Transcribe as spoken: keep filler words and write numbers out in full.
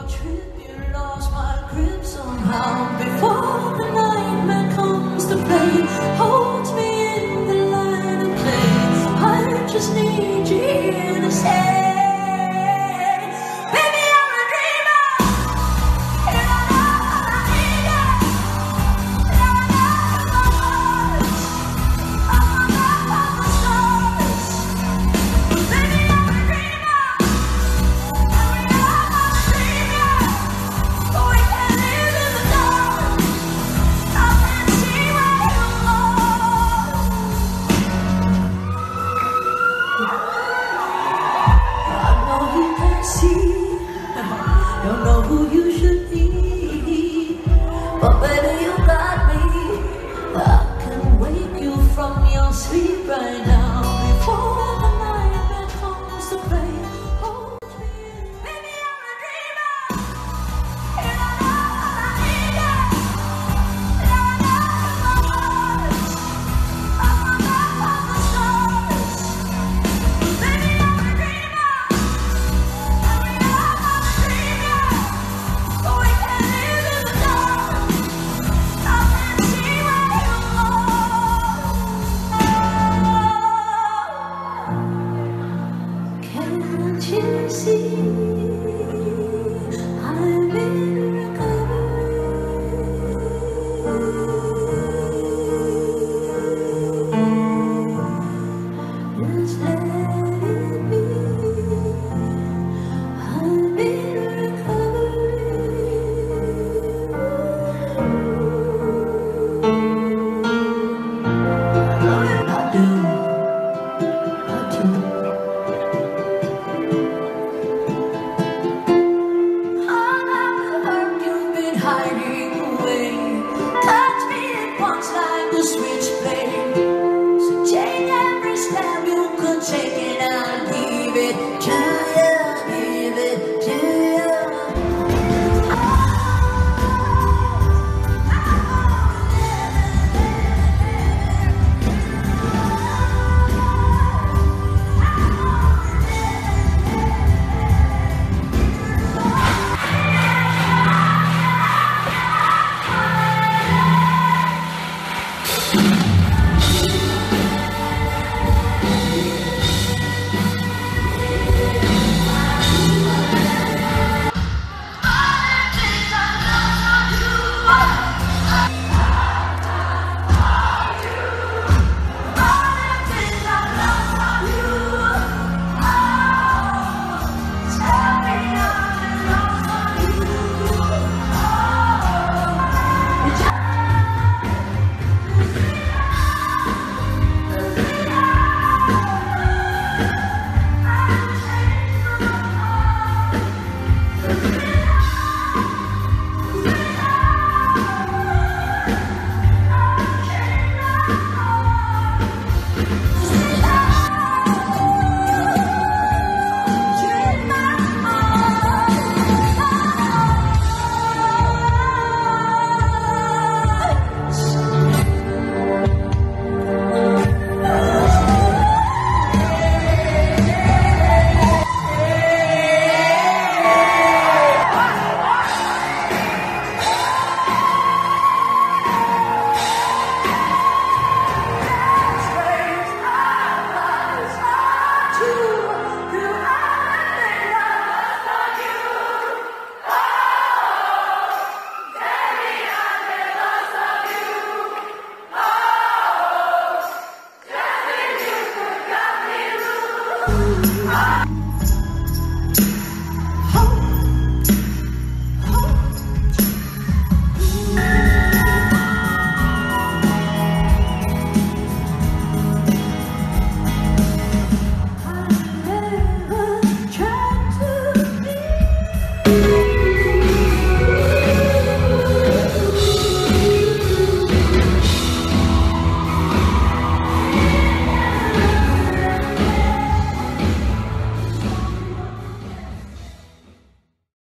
your trip, you lost my grip somehow. Before the nightmare comes to play, holds me in the line of play. I just need you here to say, baby, I'm a dreamer, and I know I need you, and I know the words, I'm up on the stars. Baby, I'm a dreamer, and we all wanna dream ya, but we can't live in the dark. I can't see where you are. I know you can't see, don't know who you should be, but